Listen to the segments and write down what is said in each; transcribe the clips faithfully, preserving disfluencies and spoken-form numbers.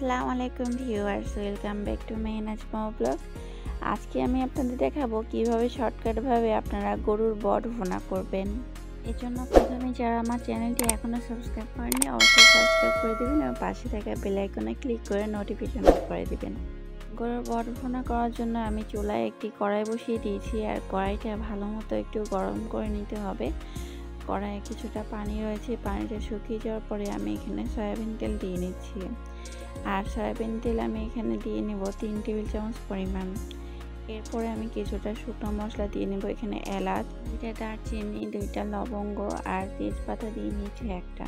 আসসালামু আলাইকুম viewers, welcome back to Mehnaz মাও ব্লগ। আজকে আমি আপনাদের দেখাবো কিভাবে শর্টকাটভাবে আপনারা গরুর বট ভুনা করবেন। এর জন্য প্রথমে যারা আমার চ্যানেলটি এখনও সাবস্ক্রাইব করেননি অবশ্যই সাবস্ক্রাইব করে দেবেন এবং পাশে থাকা বেল আইকনে ক্লিক করে নোটিফিকেশন অন করে দেবেন। গরুর বট ভুনা করার জন্য আমি চুলায় একটি কড়াই বসিয়ে দিয়েছি, আর কড়াইটা ভালো মতো একটু গরম করে নিতে হবে। কড়াইয়ে কিছুটা পানি রয়েছে, পানিটা শুকিয়ে যাওয়ার পরে আমি এখানে সয়াবিন তেল দিয়ে নিচ্ছি। আর সয়াবিন তেল আমি এখানে দিয়ে নেব তিন টেবিল চামচ পরিমাণ। এরপরে আমি কিছুটা শুকনো মশলা দিয়ে নেব, এখানে এলাচ, দুইটা দারচিনি, দুইটা লবঙ্গ আর তেজপাতা দিয়ে নিচ্ছি একটা।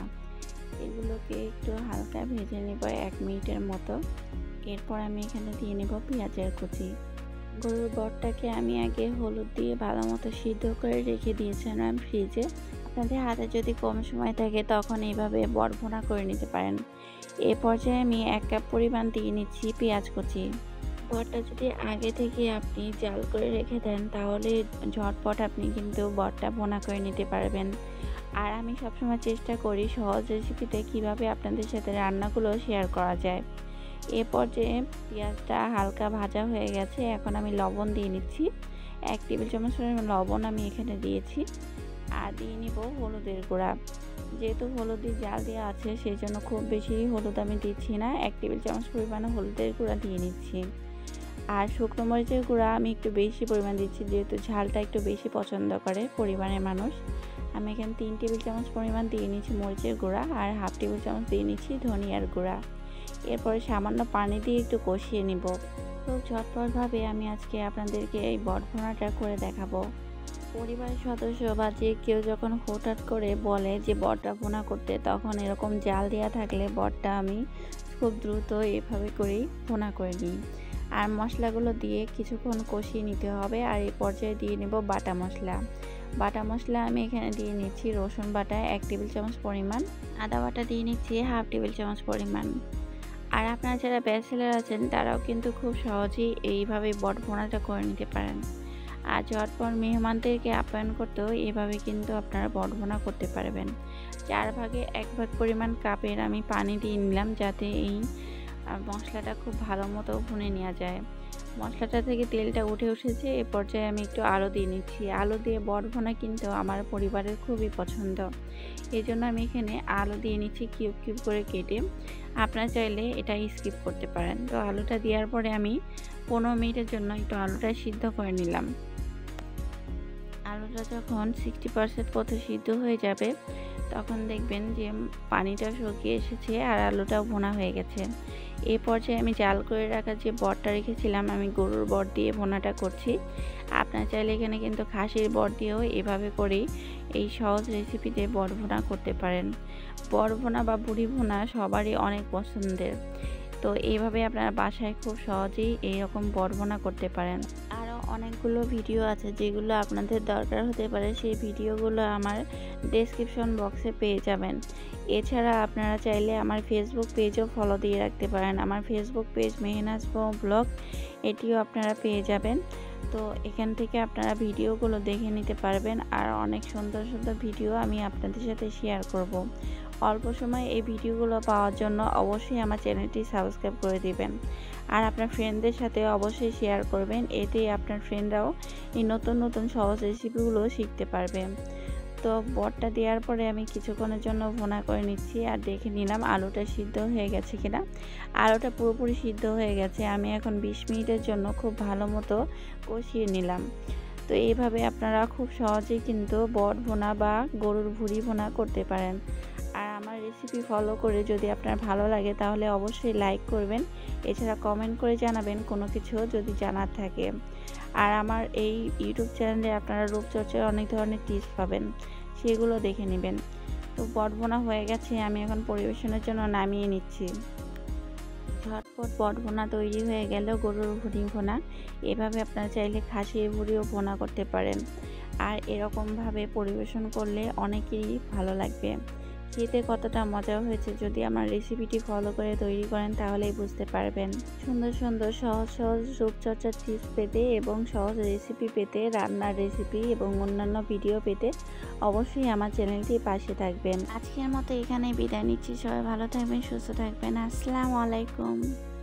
এগুলোকে একটু হালকা ভেজে নেব এক মিনিটের মতো। এরপর আমি এখানে দিয়ে নেব পেঁয়াজের কুচি। গরুর বটটাকে আমি আগে হলুদ দিয়ে ভালো মতো সিদ্ধ করে রেখে দিয়েছিলাম ফ্রিজে। আপনাদের হাতে যদি কম সময় থাকে তখন এইভাবে বট ভুনা করে নিতে পারেন। এ পর্যায়ে আমি এক কাপ পরিমাণ দিয়ে নিচ্ছি পেঁয়াজ কুচি। বটটা যদি আগে থেকে আপনি জাল করে রেখে দেন তাহলে ঝটপট আপনি কিন্তু বটটা ভুনা করে নিতে পারবেন। আর আমি সবসময় চেষ্টা করি সহজ রেসিপিতে কিভাবে আপনাদের সাথে রান্নাগুলো শেয়ার করা যায়। এ পর্যায়ে পেঁয়াজটা হালকা ভাজা হয়ে গেছে, এখন আমি লবণ দিয়ে নিচ্ছি। এক টেবিল চামচ লবণ আমি এখানে দিয়েছি। আর দিয়ে নিব হলুদের গুঁড়া। যেহেতু হলুদের জাল দেওয়া আছে সেই জন্য খুব বেশি হলুদ আমি দিচ্ছি না, এক টেবিল চামচ পরিমাণে হলুদের গুঁড়া দিয়ে নিচ্ছি। আর শুকনো মরিচের গুঁড়া আমি একটু বেশি পরিমাণ দিচ্ছি, যেহেতু ঝালটা একটু বেশি পছন্দ করে পরিবারের মানুষ। আমি এখানে তিন টেবিল চামচ পরিমাণ দিয়ে নিচ্ছি মরিচের গুঁড়া, আর হাফ টেবিল চামচ দিয়ে নিচ্ছি ধনিয়ার গুঁড়া। এরপরে সামান্য পানি দিয়ে একটু কষিয়ে নিব। খুব ঝটপটভাবে আমি আজকে আপনাদেরকে এই বট ভুনাটা করে দেখাবো। পরিবারের সদস্য বা যে কেউ যখন হঠাৎ করে বলে যে বটটা ভুনা করতে, তখন এরকম জাল দেওয়া থাকলে বটটা আমি খুব দ্রুত এভাবে করেই ভুনা করে নিই। আর মশলাগুলো দিয়ে কিছুক্ষণ কষিয়ে নিতে হবে। আর এই পর্যায়ে দিয়ে নেব বাটা মশলা। বাটা মশলা আমি এখানে দিয়ে নিচ্ছি রসুন বাটা এক টেবিল চামচ পরিমাণ, আদা বাটা দিয়ে নিচ্ছি হাফ টেবিল চামচ পরিমাণ। আর আপনারা যারা ব্যাচেলার আছেন তারাও কিন্তু খুব সহজেই এইভাবে বট ভুনাটা করে নিতে পারেন। আর ঝটপট মেহমানদেরকে আপ্যায়ন করতেও এইভাবে কিন্তু আপনারা বট ভুনা করতে পারবেন। চার ভাগে এক ভাগ পরিমাণ কাপের আমি পানি দিয়ে নিলাম, যাতে এই মশলাটা খুব ভালো মতো ভুনে নেওয়া যায়। মশলাটা থেকে তেলটা উঠে এসেছে, এ পর্যায়ে আমি একটু আলু দিয়ে নিচ্ছি। আলু দিয়ে বট ভুনা কিন্তু আমার পরিবারের খুবই পছন্দ, এই জন্য আমি এখানে আলু দিয়ে নিচ্ছি কিউব কিউব করে কেটে। আপনারা চাইলে এটা স্কিপ করতে পারেন। তো আলুটা দেওয়ার পরে আমি পনেরো মিনিটের জন্য একটু আলুটা সিদ্ধ করে নিলাম। আলুটা যখন সিক্সটি পার্সেন্ট মতো সিদ্ধ হয়ে যাবে তখন দেখবেন যে পানিটা শুকিয়ে এসেছে আর আলুটাও ভুনা হয়ে গেছে। এই পর্যায়ে আমি জাল করে রাখা যে বটটা রেখেছিলাম, আমি গরুর বট দিয়ে ভুনাটা করছি। আপনারা চাইলে এখানে কিন্তু খাসির বট দিয়েও এভাবে করেই এই সহজ রেসিপিতে বট ভুনা করতে পারেন। বট ভুনা বা বুড়ি ভুনা সবারই অনেক পছন্দের। তো এইভাবে আপনারা বাসায় খুব সহজেই এইরকম বট ভুনা করতে পারেন। আরও অনেকগুলো ভিডিও আছে যেগুলো আপনাদের দরকার হতে পারে, সেই ভিডিওগুলো আমার ডেসক্রিপশন বক্সে পেয়ে যাবেন। এছাড়া আপনারা চাইলে আমার ফেসবুক পেজও ফলো দিয়ে রাখতে পারেন। আমার ফেসবুক পেজ মেহনাজ মাও ব্লগ, এটিও আপনারা পেয়ে যাবেন। তো এখান থেকে আপনারা ভিডিওগুলো দেখে নিতে পারবেন। আর অনেক সুন্দর সুন্দর ভিডিও আমি আপনাদের সাথে শেয়ার করব। অল্প সময় এই ভিডিওগুলো পাওয়ার জন্য অবশ্যই আমার চ্যানেলটি সাবস্ক্রাইব করে দিবেন। আর আপনার ফ্রেন্ডদের সাথে অবশ্যই শেয়ার করবেন, এতে আপনার ফ্রেন্ডরাও এই নতুন নতুন সহজ রেসিপিগুলো শিখতে পারবে। তো বটটা দেওয়ার পরে আমি কিছুক্ষণের জন্য ভুনা করে নিচ্ছি, আর দেখে নিলাম আলুটা সিদ্ধ হয়ে গেছে কিনা। আলুটা পুরোপুরি সিদ্ধ হয়ে গেছে। আমি এখন বিশ মিনিটের জন্য খুব ভালো মতো কষিয়ে নিলাম। তো এইভাবে আপনারা খুব সহজেই কিন্তু বট ভুনা বা গরুর ভুড়ি ভুনা করতে পারেন। আর আমার রেসিপি ফলো করে যদি আপনার ভালো লাগে তাহলে অবশ্যই লাইক করবেন। এছাড়া কমেন্ট করে জানাবেন কোনো কিছু যদি জানার থাকে। আর আমার এই ইউটিউব চ্যানেলে আপনারা রূপচর্চার অনেক ধরনের টিপস পাবেন, সেগুলো দেখে নেবেন। তো বট ভুনা হয়ে গেছে, আমি এখন পরিবেশনের জন্য নামিয়ে নিচ্ছি। ঝটপট বট ভুনা তৈরি হয়ে গেল গরুর ভুড়ি ভুনা। এভাবে আপনারা চাইলে খাসির ভুড়িও ভুনা করতে পারেন। আর এরকমভাবে পরিবেশন করলে অনেকেরই ভালো লাগবে। খেতে কতটা মজা হয়েছে যদি আমার রেসিপিটি ফলো করে তৈরি করেন তাহলেই বুঝতে পারবেন। সুন্দর সুন্দর সহজ সহজ রূপচর্চার টিপস পেতে এবং সহজ রেসিপি পেতে, রান্নার রেসিপি এবং অন্যান্য ভিডিও পেতে অবশ্যই আমার চ্যানেলটি পাশে থাকবেন। আজকের মতো এখানেই বিদায় নিচ্ছি। সবাই ভালো থাকবেন, সুস্থ থাকবেন। আসসালামু আলাইকুম।